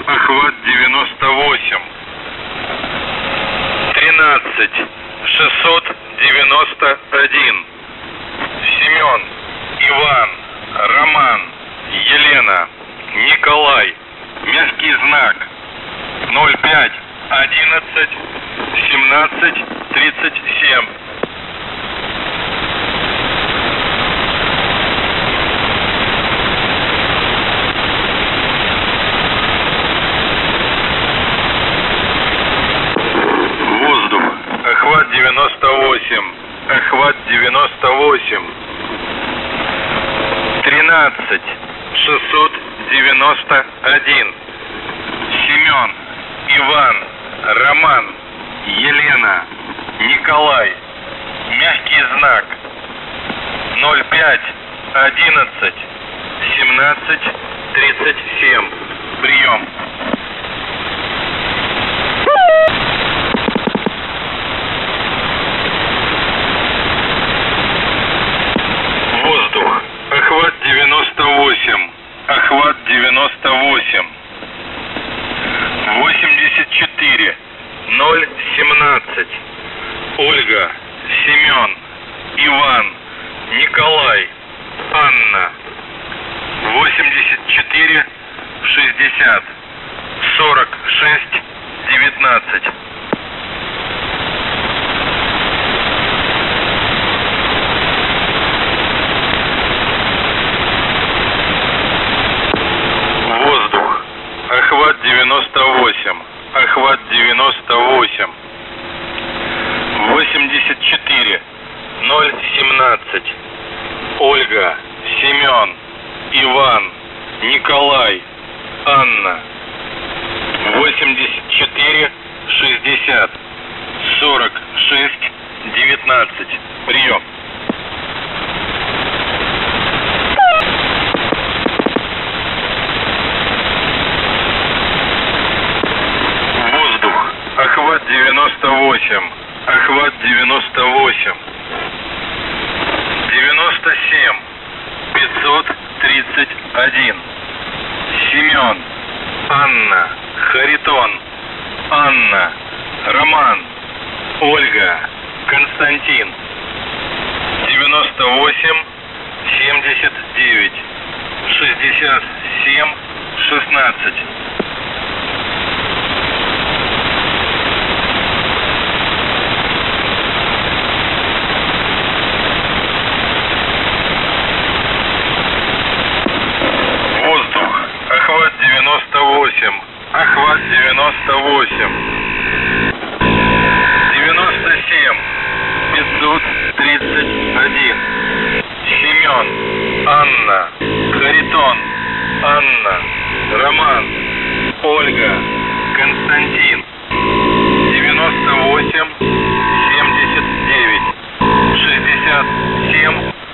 охват 98. 13 691. Семен, Иван, Роман, Елена, Николай. Мягкий знак 05 11 17 37. Воздух. Охват 98. Охват 98. 13 691. Семен, Иван, Роман, Елена, Николай. Мягкий знак 05 11 17 37. Прием. Воздух. Охват 98. Охват 98. 84 017. Ольга, Семен, Иван, Николай, Анна. 84 60 46 19. Воздух. Охват 98. Охват 98. 84 017. Ольга, Семен, Иван, Николай, Анна. 84 60 46 19. Прием. Воздух. Охват 98. Охват 98. 97 531. Семен, Анна, Харитон, Анна, Роман, Ольга, Константин. 98 79 67 16. Воздух. Охват 98. Охват 98. 97 531. Семен, Анна, Харитон, Анна, Роман, Ольга, Константин. 98 79 67